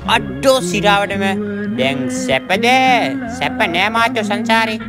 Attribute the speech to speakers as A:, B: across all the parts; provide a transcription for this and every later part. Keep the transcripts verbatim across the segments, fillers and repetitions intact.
A: අඩෝ සිරාවටම දැන් සැපද සැප නෑ මාච්චෝ සංසාරේ.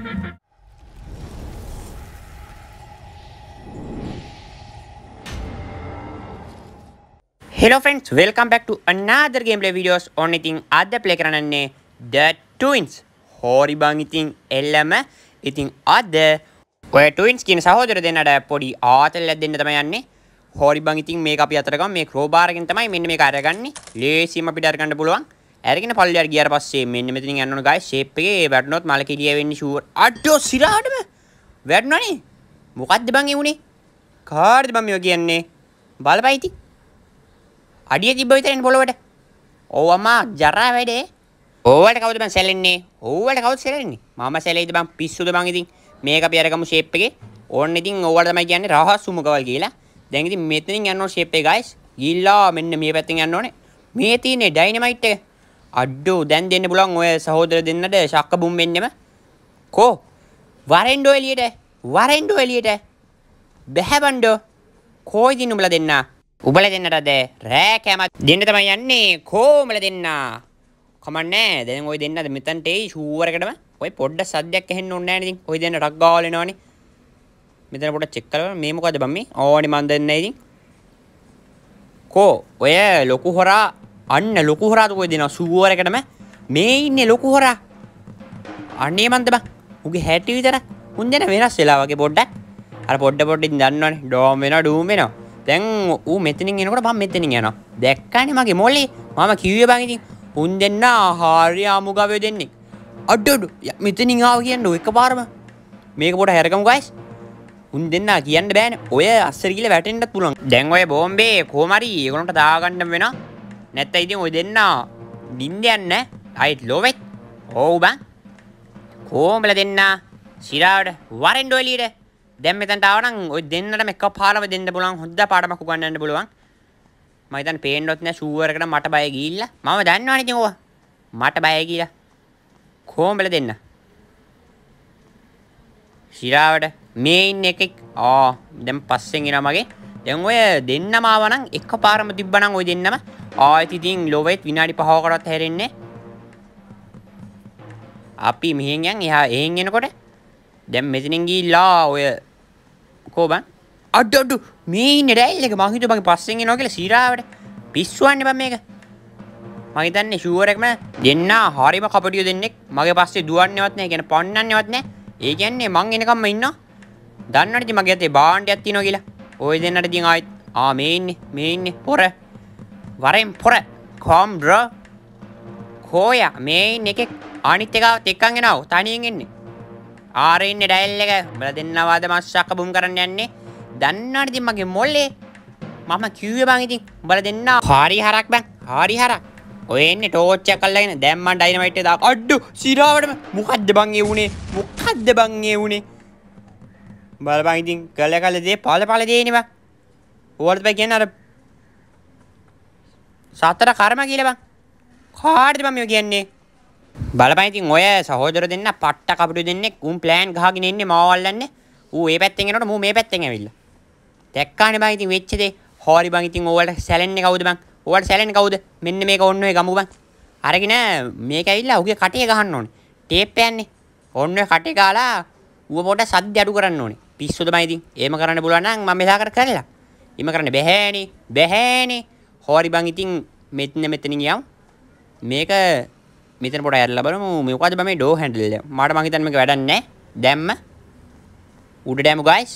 A: Hello friends, welcome back to another gameplay videos on ඉතින් අද play කරන්නේ The Twins. හොරි බං ඉතින් එල්ලම ඉතින් අද ඔය Twins කියන සහෝදර දෙන්නට පොඩි ආතල්ලක් දෙන්න තමයි යන්නේ. හොරි බං ඉතින් මේක අපි අතර ගමු. මේ crowbar එකෙන් තමයි මෙන්න මේක අරගන්නේ. ලේසියෙන්ම අපිට අරගන්න පුළුවන්. අරගෙන පල්ලියට ගියාට පස්සේ මෙන්න මෙතනින් යන්න ඕන guys. shape එකේ වැටුනොත් මල කිලිය වෙන්නේ sure. අඩෝ සිරාටම වැටුණානේ. මොකද්ද බං ඒ උනේ? කාටද බං මේක කියන්නේ? බලපන් ඉතින්. අඩිය තිබ්බ විතරනේ පොළොවට. ඔව් අම්මා ජරා වැඩේ. ඕවට කවුද බං සැලෙන්නේ? ඕවට කවුද සැලෙන්නේ? මම සැලෙයිද බං පිස්සුද බං ඉතින්. මේක අපි අරගමු shape එකේ. ඕන්න ඉතින් ඕවට තමයි කියන්නේ රහස් සුමුකවල් කියලා. දැන් ඉතින් මෙතනින් යන්න ඕන shape එක guys. ගිල්ලා මෙන්න මේ පැත්තෙන් යන්න ඕනේ. මේ තියෙන්නේ dynamite එක. අඩෝ දැන් දෙන්න පුළුවන් ඔය සහෝදර දෙන්නට ශක්ක බුම් වෙන්නෙම. කෝ වරෙන්ඩෝ එළියට. වරෙන්ඩෝ එළියට. බැහැ බණ්ඩෝ. කෝ ඉතින් උඹලා දෙන්නා. උඹලා දෙන්නටද රෑ කැමත් දෙන්න තමයි යන්නේ. කෝ උඹලා දෙන්නා. කමන්නේ දැන් ඔය දෙන්නද මෙතනට එයි ෂුවර් එකටම. ඔය පොඩ්ඩක් සද්දයක් ඇහෙන්න ඕනේ නැහැ නේ ඉතින්. ඔය දෙන්න ටක් ගාවල එනවනේ. මෙතන පොඩ්ඩක් චෙක් කරලා මේ මොකද බම් මේ? ඕනේ මන් දෙන්නේ ඉතින්. කෝ ඔය ලොකු හොරා අන්න ලොකු හොරාද කොයි දෙනවා ෂුවර් එකටම මේ ඉන්නේ ලොකු හොරා. අනේ මන්ද බං. උගේ හැටි විතර උන් දෙන වෙනස් වෙලා වගේ පොඩ්ඩක්. අර පොඩ පොඩින් දන්නවනේ. ඩෝම් වෙනවා ඩූම් වෙනවා. දැන් ඌ මෙතනින් එනකොට මම මෙතනින් යනවා. දැක්කනේ මගේ මොලේ. මම කිව්වේ බං ඉතින් උන් දෙන්න හරිය අමුගාවේ දෙන්නේ. අඩඩ මෙතනින් ආව කියන්නේ එකපාරම. මේක පොඩ හැරගමු guys. උන් දෙන්න කියන්න බෑනේ. ඔය අස්සර ගිහලා වැටෙන්නත් පුළුවන්. දැන් ඔය බෝම්බේ කොහොම හරි ඒගොල්ලන්ට දාගන්න වෙනවා. නැත්නම් ඉතින් ඔය දෙන්න නිින්ද යන්නේ. අයිත් ලොවෙත්. ඔව් බං. කොහොමද දෙන්න? සිරාවට වරෙන්ඩෝ එළියට. දැන් මෙතනට ආවනම් ඔය දෙන්නටම එකපාරම දෙන්න පුළුවන්. හොඳ පාඩමක් උගන්වන්න පුළුවන්. මම හිතන්නේ පේන්නවත් නෑ ෂුවර් එකට මට බය ගිහිල්ලා. මම දන්නවනේ ඉතින් ඕවා. මට බය ගිහිල්ලා. කොහොමද දෙන්න? සිරාවට මේ ඉන්න එකෙක් ආ දැන් පස්සෙන් එනවා මගේ. දැන් ඔය දෙන්නම ආවනම් එකපාරම තිබ්බනම් ඔය දෙන්නම ආයෙත් ඉතින් ලොවෙත් විනාඩි පහකටවත් හැරෙන්නේ. අපි මෙහෙන් යන් එහා එහෙන් එනකොට දැන් මෙතනින් ගිහිල්ලා ඔය කොබන් අඩ අඩ මේ ඉන්නේ ඩැයිල් එක මං හිතුවා මගේ පස්සෙන් එනවා කියලා සිරාවට පිස්සුවන්නේ බං මේක. මම හිතන්නේ ෂුවර් එකම දෙන්න හරිම කපටිය දෙන්නෙක් මගේ පස්සේ දුවන්නේවත් නැහැ. කියන්නේ පන්නන්නේවත් නැහැ. ඒ කියන්නේ මං එනකම්ම ඉන්නවා. දන්නවනේ ඉතින් මගේ අතේ බාණ්ඩයක් තියෙනවා කියලා. ඔය දෙන්නට ඉතින් ආයෙත් ආ මේ ඉන්නේ මේ ඉන්නේ පොර. වරෙන් පොර. කොම් බ්‍රෝ. කොයා මේ ඉන්නේ එකෙක් අනිත් එකවත් එක්කන් එනවා. තනියෙන් එන්නේ. ආරේ ඉන්නේ ඩයල් එක. උඹලා දෙන්නවාද මස්සක්ක බුම් කරන්න යන්නේ. දන්නවනේ ඉතින් මගේ මොලේ. මම කිව්වේ බං ඉතින් උඹලා දෙන්න හරි හරක් බං. හරි හරක්. ඔය එන්නේ ටෝච් එකක් අල්ලගෙන දැන් මම ඩයිනමයිට් එක දාපු. අඩු සිරාවටම මොකද්ද බං ඒ උනේ? මොකද්ද බං ඒ උනේ? බලපන් ඉතින් කළ කළ දේ පාල පාල දේනේ බං. ඕවට බයි කියන්නේ අර සතර කර්ම කියලා බං. කාටද බං මේ කියන්නේ? බලපන් ඉතින් ඔය සහෝදර දෙන්න පට්ට කපුටු දෙන්නේ උන් ප්ලෑන් ගහගෙන ඉන්නේ මාව අල්ලන්නේ. ඌ ඒ පැත්තෙන් එනකොට මූ මේ පැත්තෙන් ඇවිල්ලා. දැක්කානේ බං ඉතින් වෙච්ච දේ. හොරි බං ඉතින් ඕවට සැලෙන්නේ කවුද බං? ඕවට සැලෙන්නේ කවුද? මෙන්න මේක ඔන්න ඔය ගමු බං. අරගෙන මේක ඇවිල්ලා උගේ කටේ ගහන්න ඕනේ. ටේප් යන්නේ. ඔන්න ඔය කටේ ගාලා ඌව පොඩ සද්ද අඩු කරන්න ඕනේ. පිස්සුද බං ඉතින්. එහෙම කරන්න පුළුවන් නම් මම මෙසා කර කරලා. එහෙම කරන්න බැහැනේ. බැහැනේ. හොරි බං ඉතින් මෙතන මෙතනින් යමු. මේක මෙතන පොඩ ඇරලා බලමු. මොකද බං මේ ඩෝ හැන්ඩල් එක. මට මං හිතන්නේ මේක වැඩක් නැහැ. දැම්ම. උඩට යමු guys.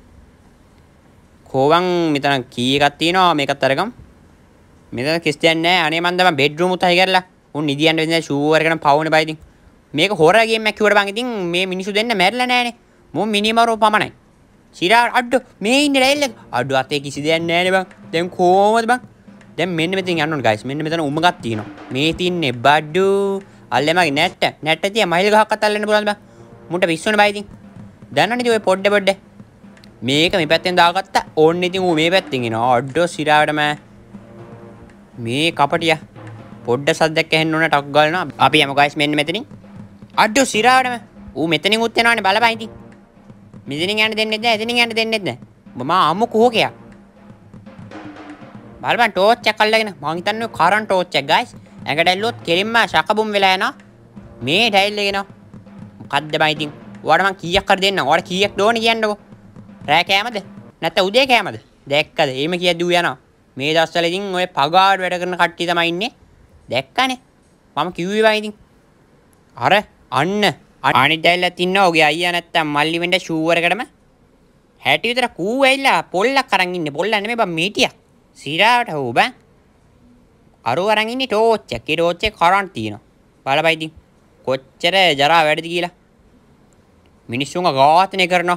A: කොවන් මෙතන කී එකක් තියෙනවා මේකත් අරගමු. මෙතන කිස්තියක් නැහැ. අනේ මන් දැන් බෙඩ්රූම් උත් හයි කරලා. උන් නිදියන්න වෙන්නේ ෂුවර් එකකට පවුනේ බයි ඉතින්. මේක හොරර් ගේම් එකක් කිව්වට බං ඉතින් මේ මිනිස්සු දෙන්න මැරිලා නැහනේ. මොම් මිනිමරෝ පමණයි. සිරා අඩ මේ ඉන්නේ ඩැයිල් එක. අඩ අතේ කිසි දෙයක් නැහනේ බං. දැන් කොහමද බං? දැන් මෙන්න මෙතෙන් යන්න ඕනේ guys. මෙන්න මෙතන උමගක් තියෙනවා. මේ තින්නේ බඩු. අල්ලේ මගේ නැට්ට. නැට්ට තියා මයිල් ගහක්වත් අල්ලන්න පුළුවන්ද බං? මුන්ට පිස්සුනේ බයි ඉතින්. දන්නවනේ ඉතින් ඔය පොඩ්ඩ පොඩ්ඩ. මේක මේ පැත්තෙන් දාගත්තා. ඕන්න ඉතින් ඌ මේ පැත්තෙන් එනවා. අඩ සිරාවටම මේ කපටියා පොඩ්ඩ සද්දයක් ඇහෙන්න ඕන ටක් ගාලනවා. අපි යමු guys මෙන්න මෙතනින්. අඩ සිරාවටම ඌ මෙතනින් උත් එනවනේ බලපන් ඉතින්. මෙතනින් යන්න දෙන්නේ නැහැ. එතනින් යන්න දෙන්නේ නැහැ. මම අමු කෝකයා. බලපන් ටෝච් එක අල්ලගෙන මං හිතන්නේ කරන්ට් ටෝච් එක guys. ඇඟට ඇල්ලුවොත් කෙලින්ම ශකබුම් වෙලා යනවා. මේ ටයිල් එක එනවා. මොකද්ද බං ඉතින්? ඔයාලට මං කීයක් කර දෙන්නම්. ඔයාලට කීයක් ඕනේ කියන්නකෝ. රෑ කෑමද? නැත්නම් උදේ කෑමද? දැක්කද? එහෙම කියද්දි ඌ යනවා. මේ දවස්වල ඉතින් ඔය පගාවට වැඩ කරන කට්ටිය තමයි ඉන්නේ. දැක්කනේ. මම කිව්වේ බං ඉතින්. අර අන්න අනිත් ඩයිල්ලත් ඉන්නවා. ඔගේ අයියා නැත්තම් මල්ලි වෙන්න ෂූවර් එකටම හැටි විතර කූ ඇවිල්ලා පොල්ලක් අරන් ඉන්නේ. පොල්ල නෙමෙයි බං මීටියක්. සිරාවට හො බං. අරෝ අරන් ඉන්නේ ටෝච් එක. ඒ ටෝච් එක කරන්ට් තියෙනවා. බලපන් ඉතින් කොච්චර ජරා වැඩද කියලා. මිනිස්සුන්ව ඝාතනය කරනවා.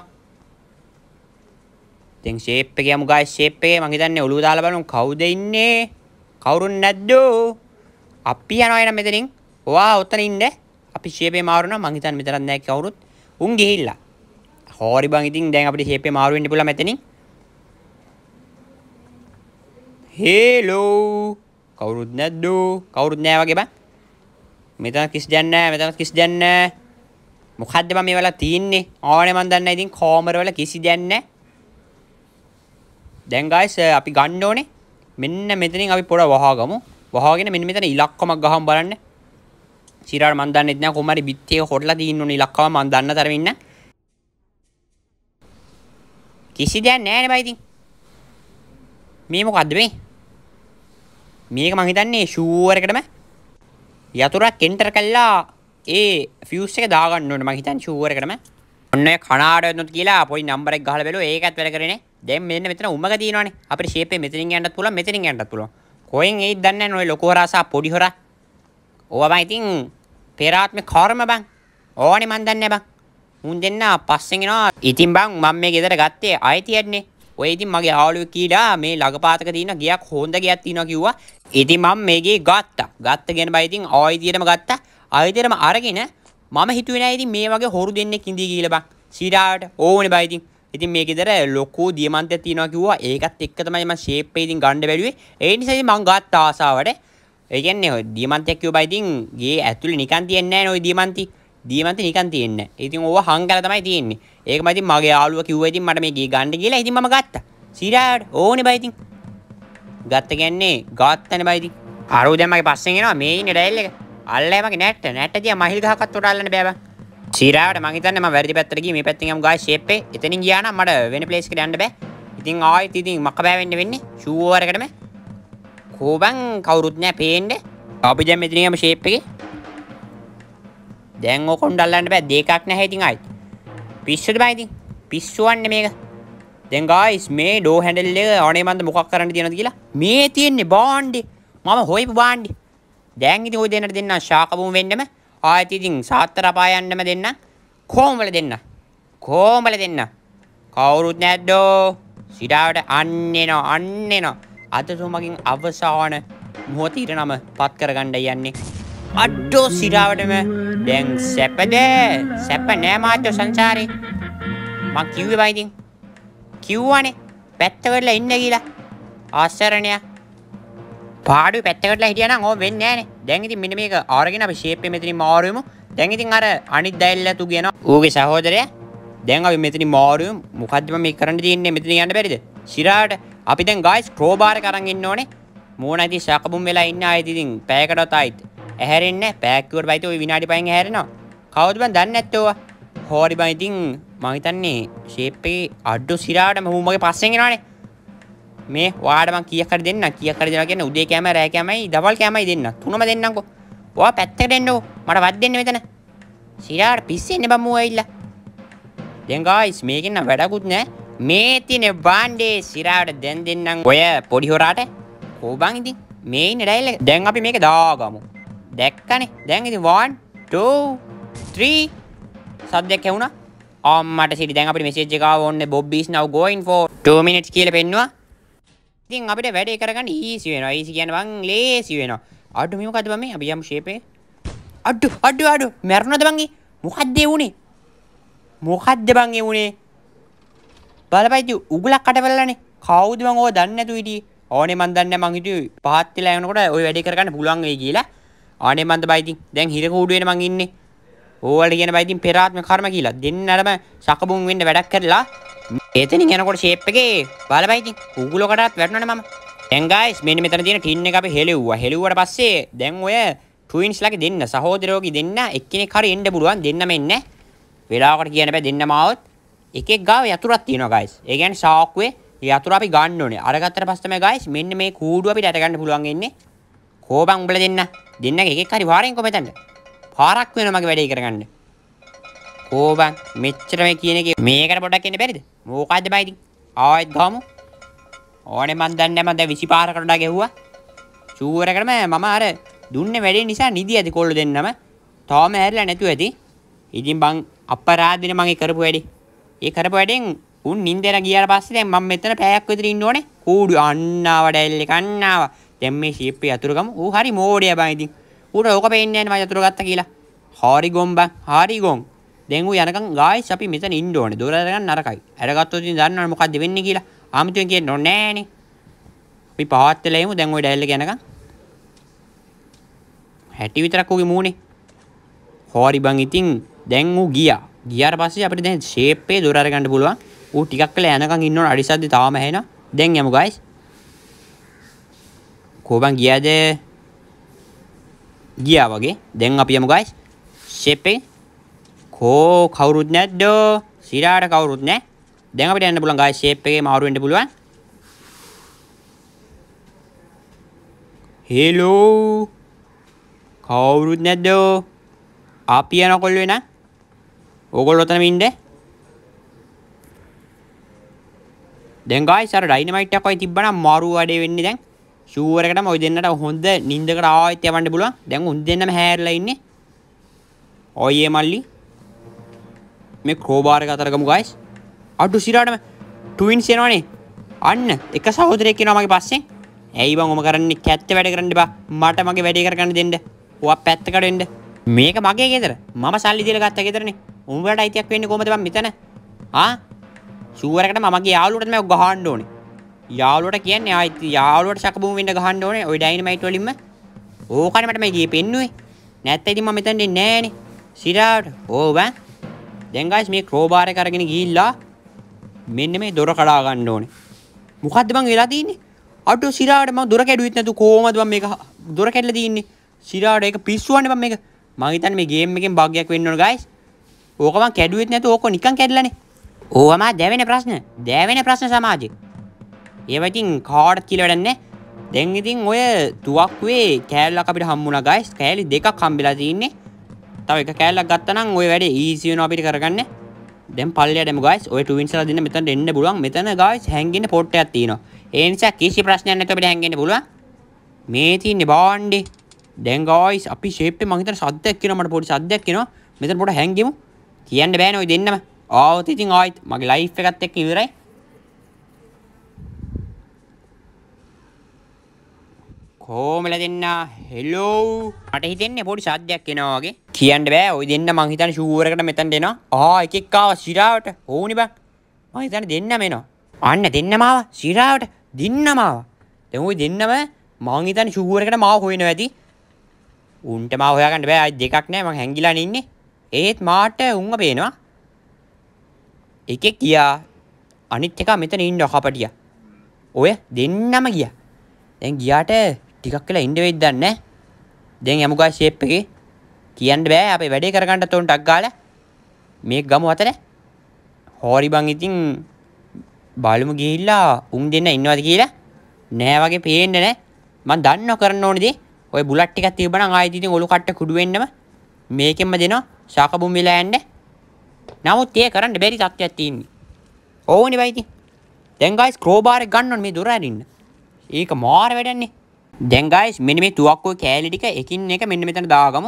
A: දැන් ෂේප් එක යමු ගායිස් ෂේප් එකේ මං හිතන්නේ ඔළුව දාලා බලමු කවුද ඉන්නේ? කවුරුන් නැද්ද? අපි යනවා එන මෙතනින්. ඔයා උතන ඉන්න. අපි ෂේප් එක මාරුනවා. මං හිතන්නේ මෙතනක් නැහැ කවුරුත්. උන් ගිහිල්ලා. හොරි බං ඉතින් දැන් අපිට ෂේප් එක මාරු වෙන්න පුළුවන් මෙතනින්. හේලෝ කවුරුත් නැද්ද? කවුරුත් නැහැ වගේ බං. මෙතන කිසි දෙයක් නැහැ. මෙතන කිසි දෙයක් නැහැ. මොකද්ද බං මේ වල තියෙන්නේ? ඕනේ මන් දන්නේ නැහැ ඉතින් කෝමර වල කිසි දෙයක් නැහැ. දැන් guys අපි ගන්න ඕනේ. මෙන්න මෙතනින් අපි පොඩ වහගමු. වහගෙන මෙන්න මෙතන ඉලක්කමක් ගහමු බලන්න. සිරාට මන් දන්නේ නැහැ කොහොම හරි බිත්තියක හොටලා තියෙන්න ඕනේ ඉලක්කම මන් දන්න තරම ඉන්න. කිසි දෙයක් නැහැ නේ බයි ඉතින්. මේ මොකද්ද මේ? මේක මං හිතන්නේ ෂූවර් එකටම යතුරක් එන්ටර් කළා ඒ ෆියුස් එක දාගන්න ඕනේ මං හිතන්නේ ෂූවර් එකටම. ඔන්න ඔය කණාඩ වෙනොත් කියලා පොඩි නම්බර් එක ගහලා බැලුවා ඒකත් වැඩ කරේ නේ. දැන් මෙන්න මෙතන උමක තියෙනවානේ. අපේ ෂේප් එක මෙතනින් යන්නත් පුළුවන් මෙතනින් යන්නත් පුළුවන්. කොහෙන් එයිද දන්නේ නැහැ ඔය ලොකු හොරා සහ පොඩි හොරා. ඕවා බං ඉතින් පෙරාත්මේ කර්ම බං. ඕනේ මන් දන්නේ බං. මුන් දෙන්න පස්සෙන් එනවා. ඉතින් බං මම මේ ගෙදර ගත්තේ අයිතියන්නේ. ඔය ඉතින් මගේ ආලුවෙක් කීලා මේ ළඟපාතක තියෙන ගියක් හොඳ ගියක් තියෙනවා කිව්වා. ඉතින් මම මේ ගේ ගත්තා. ගත්ත ගෙන බයි ඉතින් ආයිතියටම ගත්තා. ආයිතියටම අරගෙන මම හිතුවේ නෑ ඉතින් මේ වගේ හොරු දෙන්නෙක් ඉඳී කියලා බං. සීඩාවට ඕනේ බයි ඉතින්. ඉතින් මේ ගෙදර ලොකු දියමන්තයක් තියෙනවා කිව්වා. ඒකත් එක්ක තමයි මම ෂේප් එක ඉතින් ගන්න බැලුවේ. ඒ නිසා ඉතින් මං ගත්ත ආසාවට. ඒ කියන්නේ ඔය දියමන්තයක් කිව්වා බයි ඉතින් ගේ ඇතුලේ නිකන් තියන්නේ නෑ නෝ දියමන්ති. දියමන්ති නිකන් තියන්නේ නෑ. ඉතින් ඕවා හංගලා තමයි තියෙන්නේ. ඒකම ඉතින් මගේ යාළුවා කිව්වා ඉතින් මට මේ ගේ ගන්න කියලා. ඉතින් මම ගත්තා. සීඩාවට ඕනේ බයි ඉතින්. ගත්ත කියන්නේ ගත්තනේ බයි ඉතින්. අරෝ දැන් මගේ පස්සෙන් එනවා මේ ඉන්නේ ඩයල් එක. අල්ලෑ මගේ නැට්ට. නැට්ට දිහා මහිල් ගහකට උඩ අල්ලන්න බෑ බං. සීරාවට මං හිතන්නේ මම වැරදි පැත්තට ගියේ මේ පැත්තෙන් යමු ගායි ෂේප් එක. එතනින් ගියා නම් මට වෙන ප්ලේස් එකට යන්න බෑ. ඉතින් ආයෙත් ඉතින් මක්ක බෑ වෙන්න වෙන්නේ. ෂූවර් එකටම. කොබන් කවුරුත් නෑ පේන්නේ. අපි දැන් මෙතනින් යමු ෂේප් එකේ. දැන් ඕකොන් අල්ලන්න බෑ දෙකක් නැහැ ඉතින් ආයෙත්. පිස්සුද බං ඉතින්. පිස්සුවන්නේ මේක. දැන් ගායිස් මේ ඩෝ හැන්ඩල් එක අනේ මන්ද මොකක් කරන්න තියනවද කියලා. මේ තියෙන්නේ බාණ්ඩි. මම හොයපු බාණ්ඩි. දැන් ඉතින් ඔය දෙන්නට දෙන්න ශාකබුම් වෙන්නම ආයෙත් ඉතින් සාත්තර අපාය යන්නම දෙන්න. කොහොම වල දෙන්න? කොහොම වල දෙන්න? කවුරුත් නැද්දෝ? සිරාවට අන්නේනෝ අන්නේනෝ. අද සෝමකින් අවසාන මොහොත ඉරනම පත් කරගන්න යන්නේ. අඩෝ සිරාවටම දැන් සැපද? සැප නෑ මාත්‍ය සංසාරේ. මං කිව්වේ බයි ඉතින්. කිව්වනේ පැත්තකට ඉන්න කියලා. ආශ්චර්යණිය. පාඩුවේ පැත්තකටලා හිටියානම් ඕව වෙන්නේ නැහනේ. දැන් ඉතින් මෙන්න මේක අරගෙන අපි ෂේප් එක මෙතනින් මාරුවෙමු. දැන් ඉතින් අර අනිත් දැල්ලා තු කියනවා. ඌගේ සහෝදරයා. දැන් අපි මෙතනින් මාරුවෙමු. මොකද්ද මම මේ කරන්න තියෙන්නේ මෙතනින් යන්න බැරිද? ශිරාට අපි දැන් ගායිස් ක්‍රෝබාර් එක අරන් ඉන්න ඕනේ. මූණ ඉතින් ශකබුම් වෙලා ඉන්න ආයෙත් ඉතින් පැයකටවත් ආයිත් ඇහැරෙන්නේ නැහැ. පැයක් කිව්වට බයිත ওই විනාඩි පහෙන් ඇහැරෙනවා. කවුද බං දන්නේ නැත්තේ ඕවා? හොරි බං ඉතින් මම හිතන්නේ ෂේප් එකේ අඩු ශිරාට මම මගේ පස්සෙන් එනවානේ. මේ ඔයාට මං කීයක් හරි දෙන්න කීයක් හරි දෙනවා කියන්නේ උදේ කෑම රෑ කෑමයි දවල් කෑමයි දෙන්න තුනම දෙන්නම්කෝ. ඔයා පැත්තකට එන්නකෝ මට වත් දෙන්න මෙතන. සිරාට පිස්සෙන්නේ බම් මෝ ඇවිල්ලා. දැන් ගායිස් මේකෙන් නම් වැඩකුත් නැහැ. මේ තියෙන බාණ්ඩේ සිරාට දැන් දෙන්නම් ඔය පොඩි හොරාට. කොබන් ඉතින් මේ ඉන්නේ ඩයල් එක. දැන් අපි මේක දාගමු. දැක්කනේ. දැන් ඉතින් one two three සද්දයක් ඇහුණා. අම්මට සිරි දැන් අපිට මෙසේජ් එක ආව ඕනේ Bob is now going for two minutes කියලා පෙන්නුවා. ඉතින් අපිට වැඩේ කරගන්න ඊසි වෙනවා. ඊසි කියන්නේ මං ලේසි වෙනවා. අඩු මේ මොකද්ද බං මේ? අපි යමු ෂේප් එක. අඩු අඩු අඩු මැරුණාද බං? මොකද්ද ඒ උනේ? මොකද්ද බං ඒ උනේ? බලපයිදු උගලක් කටවලලානේ. කවුද මං ඕව දන්නේ නැතු හිටියේ. ඕනේ මං දන්නේ නැහැ මං හිතුවේ පහත් වෙලා යනකොට ওই වැඩේ කරගන්න පුළුවන් වෙයි කියලා. ආනේ මන්ද බයි ඉතින් දැන් හිර කූඩු වෙන මං ඉන්නේ. ඕවලට කියන බයි ඉතින් පෙරාත්ම කර්ම කියලා. දෙන්නරම සකබුම් වෙන්න වැඩක් කරලා එතනින් යනකොට ෂේප් එකේ බලපයි ඉතින් උගුලකටත් වැටුණානේ මම. දැන් guys මෙන්න මෙතන තියෙන ටින් එක අපි හෙලෙව්වා. හෙලෙව්වට පස්සේ දැන් ඔය twins ලාගේ දෙන්න සහෝදරයෝගේ දෙන්න එක්කෙනෙක් හරි එන්න පුළුවන්. දෙන්නම එන්නේ. වෙලාවකට කියන්න බෑ දෙන්නම આવොත් එකෙක් ගාව යතුරක් තියෙනවා guys. ඒ කියන්නේ ශාක්කුවේ යතුර අපි ගන්න ඕනේ. අරගත්තට පස්සේ තමයි guys මෙන්න මේ කූඩුව අපිට ඇට ගන්න පුළුවන් ඉන්නේ. කෝබන් උඹලා දෙන්න. දෙන්නගේ එකෙක් හරි වාරෙන් කොහෙන්ද? පාරක් වෙනවා මගේ වැඩේ කරගන්න. කෝබන් මෙච්චර මේ කියන එකේ මේකට පොඩ්ඩක් එන්න බැරිද? මොකද්ද බයි ඉතින්? ආයෙත් ගාමු. ඕනේ මන් දන්නේ මම දැන් විසි පාරකට වඩා ගෙව්වා. චූවරකටම මම අර දුන්නේ වැඩේ නිසා නිදි ඇති කොල්ල දෙන්නම. තාම ඇරිලා නැතුව ඇති. ඉතින් බං අපරාධිනේ මම ඒ කරපු වැඩේ. ඒ කරපු වැඩෙන් උන් නින්දේන ගියාට පස්සේ දැන් මම මෙතන පැයක් විතර ඉන්න ඕනේ. කූඩු අන්නාව ඩැල්ලේ කන්නාව. දැන් මේ ෂේප් එක යතුරු ගමු. ඌ හරි මෝඩයා බං ඉතින්. ඌට ඕක පේන්නේ නැහැ නේ මම යතුරු ගත්තා කියලා. හරි ගොම් බං. හරි ගොම්. දැන් ඌ යනකම් ගායිස් අපි මෙතන ඉන්න ඕනේ. දොර අරගන්න නරකයි. අරගත්තොත් ඉතින් දන්නවනේ මොකද්ද වෙන්නේ කියලා. ආමිතුන් කියන්නේ නෑනේ. අපි පහත් වෙලා එමු දැන් ওই ඩයල් එක යනකම්. හැටි විතරක් ඌගේ මූණේ. හොරි බං ඉතින් දැන් ඌ ගියා. ගියාට පස්සේ අපිට දැන් ෂේප් එකේ දොර අරගන්න පුළුවන්. ඌ ටිකක් වෙලා යනකම් ඉන්න ඕන අඩිසද්දි තාම ඇහෙනවා. දැන් යමු guys. කොබන් ගියාද? ගියා වගේ. දැන් අපි යමු guys. ෂේප් එකේ කෝ කවුරුත් නැද්ද? සිරාට කවුරුත් නැහැ. දැන් අපිට යන්න පුළුවන් guys shape එකේ මාරු වෙන්න පුළුවන්. hello කවුරුත් නැද්ද? අපි යන කොල්ල වෙන. ඕගොල්ලෝ ඔතනම ඉන්න. දැන් guys අර ඩයිනමයිට් එකක් වයි තිබ්බනම් මාරු වැඩේ වෙන්නේ දැන්. ෂූවර් එකටම ඔය දෙන්නට හොඳ නින්දකට ආයෙත් යවන්න පුළුවන්. දැන් උන් දෙන්නම හැරලා ඉන්නේ. ඔය මල්ලි මේ ක්‍රෝබාර් එක අතර ගමු guys. අඩු සිරාටම ට්වින්ස් එනවනේ. අන්න එක සහෝදරයෙක් එනවා මගේ පස්සෙන්. ඇයි බං ඔම කරන්නේ කැත්ත වැඩ කරන්න එපා. මට මගේ වැඩේ කරගන්න දෙන්න. ඔයා පැත්තකට වෙන්න. මේක මගේ ගෙදර. මම සල්ලි දීලා ගත්ත ගෙදරනේ. උඹට අයිතියක් වෙන්නේ කොහමද බං මෙතන? ආ? ෂූවරකට මමගේ යාළුවට තමයි ගහන්න ඕනේ. යාළුවට කියන්නේ ආයිත් යාළුවට සකබුම් වෙන්න ගහන්න ඕනේ. ওই ඩයිනමයිට් වලින්ම. ඕකනේ මට මේ ගියේ පෙන්නුවේ. නැත්නම් ඉතින් මම මෙතන දෙන්නේ නෑනේ. සිරාට. ඕ බං. දැන් guys මේ ක්‍රෝබාර් එක අරගෙන ගිහිල්ලා මෙන්න මේ දොර කඩා ගන්න ඕනේ. මොකද්ද මං වෙලා තින්නේ? අඩෝ සිරාට මම දොර කැඩුවෙත් නැතු කොහමද මම මේක දොර කැඩලා තින්නේ? සිරාට ඒක පිස්සුවන්නේ මම මේක. මං හිතන්නේ මේ ගේම් එකෙන් බග් එකක් වෙන්න ඕන guys. ඕක මං කැඩුවෙත් නැතු ඕක නිකන් කැඩලානේ. ඕවා මා දැවෙන ප්‍රශ්න. දැවෙන ප්‍රශ්න සමාජේ. ඒවා ඉතින් කාටත් කියලා වැඩක් නැහැ. දැන් ඉතින් ඔය තුවක්කුවේ කෑල්ලක් අපිට හම්බුණා guys. කෑලි දෙකක් හම්බෙලා තින්නේ. තව එක කෑල්ලක් ගත්තා නම් ඔය වැඩේ ඊසි වෙනවා අපිට කරගන්න. දැන් පල්ලයට එමු guys. ඔය ට්වින්ස් ලා දෙන්න මෙතනට එන්න පුළුවන්. මෙතන guys හැංගෙන්න පොට් එකක් තියෙනවා. ඒ නිසා කිසි ප්‍රශ්නයක් නැතුව අපිට හැංගෙන්න පුළුවන්. මේ තියෙන්නේ බාණ්ඩේ. දැන් guys අපි ෂේප් එක මං හිතන සද්දයක් කියනවා මට පොඩි සද්දයක් කියනවා. මෙතන පොඩ හැංගෙමු. කියන්න බෑනේ ඔය දෙන්නම. ආවොත් ඉතින් ආයිත් මගේ ලයිෆ් එකත් එක්ක ඉවරයි. කොහොමද දෙන්න? හෙලෝ. මට හිතෙන්නේ පොඩි සද්දයක් එනවා වගේ. කියන්න බෑ. ඔය දෙන්න මං හිතන්නේ ෂූවර් එකට මෙතනට එනවා. ආ එකෙක් ආවා සිරාවට. ඕනි බං. මං හිතන්නේ දෙන්නම එනවා. අන්න දෙන්නම ආවා සිරාවට. දෙන්නම ආවා. දැන් ওই දෙන්නම මං හිතන්නේ ෂූවර් එකට මාව හොයනවා ඇති. උන්ට මාව හොයාගන්න බෑ. අයි දෙකක් නෑ. මං හැංගිලානේ ඉන්නේ. ඒත් මාට උන්ව පේනවා. එකෙක් ගියා. අනිත් එක මෙතන ඉන්නවා කපටියා. ඔය දෙන්නම ගියා. දැන් ගියාට ටිකක් වෙලා ඉන්න වෙයිද දන්නේ නැහැ. දැන් යමු ගායි ෂේප් එකේ. කියන්න බෑ අපේ වැඩේ කරගන්නත් උන් ටක් ගාලා. මේක ගමු අතර. හොරි බං ඉතින් බලමු ගිහිල්ලා උන් දෙන්න ඉන්නවද කියලා. නෑ වගේ පේන්නේ නෑ. මං දන්නව කරන්න ඕනේ දේ. ඔය බුලට් ටිකක් තියබනම් ආයෙත් ඉතින් ඔලු කට්ට කුඩු වෙන්නම මේකෙන්ම දෙනවා. ශාකබුම් වෙලා යන්න. නමුත් ඒ කරන්න බැරි තත්ත්වයක් තියෙන්නේ. ඕනේ බයි ඉතින්. දැන් ගායිස් ක්‍රෝබාර් එක ගන්න ඕනේ මේ දොර අරින්න. ඒක මාර වැඩන්නේ. දැන් ගායිස් මෙන්න මේ තුවක්කුවේ කෑලි ටික එකින් එක මෙන්න මෙතන දාගමු.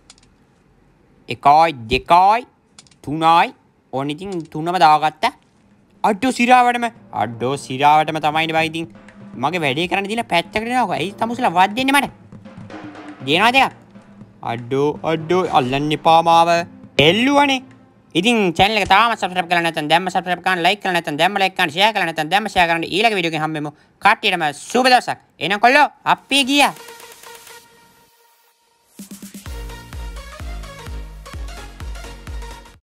A: එකයි දෙකයි තුනයි ඕන ඉතින් තුනම දාගත්තා. අඩෝ සිරාවටම අඩෝ සිරාවටම තමයිනේ බයි ඉතින් මගේ වැඩේ කරන්න දීලා පැත්තකට යනවා. ඇයි තමුසලා වත් දෙන්නේ මට? දෙනවා දෙයක්. අඩෝ අඩෝ අල්ලන්න එපා මාව. එල්ලුවනේ. ඉතින් channel එක තාම subscribe කරලා නැත්නම් දැම්ම subscribe කරන්න, like කරලා නැත්නම් දැම්ම like කරන්න, share කරලා නැත්නම් දැම්ම share කරන්න. ඊළඟ වීඩියෝ එකෙන් හම්බෙමු. කට්ටියටම සුබ දවසක්. එනකොල්ලෝ අපි ගියා.